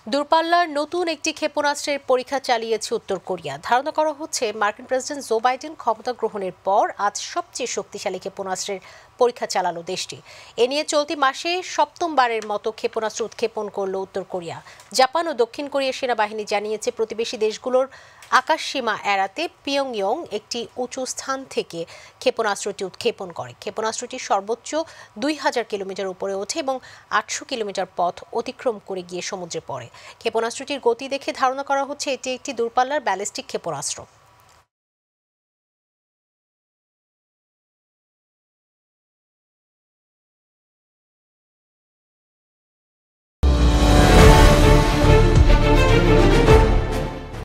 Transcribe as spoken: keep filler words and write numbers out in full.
দূরপাল্লার নতুন একটি ক্ষেপণাস্ত্রের পরীক্ষা চালিয়েছে উত্তর কোরিয়া। ধারণা করা হচ্ছে মার্কিন প্রেসিডেন্ট জো বাইডেন ক্ষমতা গ্রহণের পর আজ সবচেয়ে শক্তিশালী ক্ষেপণাস্ত্রের পরীক্ষা চালালো দেশটি। এ নিয়ে চলতি মাসে সপ্তমবারের মতো ক্ষেপণাস্ত্র উৎক্ষেপণ করল উত্তর কোরিয়া। জাপান ও দক্ষিণ কোরিয়ার সেনাবাহিনী জানিয়েছে প্রতিবেশী দেশগুলোর আকাশসীমা এড়াতে পিয়ংইয়ং একটি উঁচু স্থান থেকে ক্ষেপণাস্ত্রটি উৎক্ষেপণ করে। ক্ষেপণাস্ত্রটি সর্বোচ্চ দুই হাজার কিলোমিটার উপরে ওঠে এবং আটশো কিলোমিটার পথ অতিক্রম করে গিয়ে সমুদ্রে পড়ে। ক্ষেপণাস্ত্রটির গতি দেখে ধারণা করা হচ্ছে এটি একটি দূরপাল্লার ব্যালিস্টিক ক্ষেপণাস্ত্র।